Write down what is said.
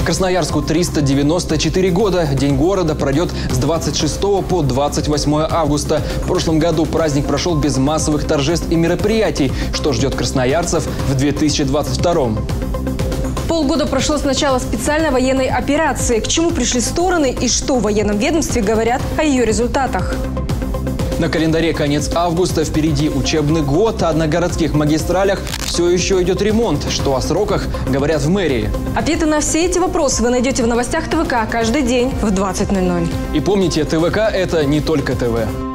Красноярску 394 года. День города пройдет с 26 по 28 августа. В прошлом году праздник прошел без массовых торжеств и мероприятий. Что ждет красноярцев в 2022? Полгода прошло с начала специальной военной операции. К чему пришли стороны и что в военном ведомстве говорят о ее результатах? На календаре конец августа, впереди учебный год, а на городских магистралях все еще идет ремонт. Что о сроках говорят в мэрии? Ответы на все эти вопросы вы найдете в новостях ТВК каждый день в 20:00. И помните, ТВК – это не только ТВ.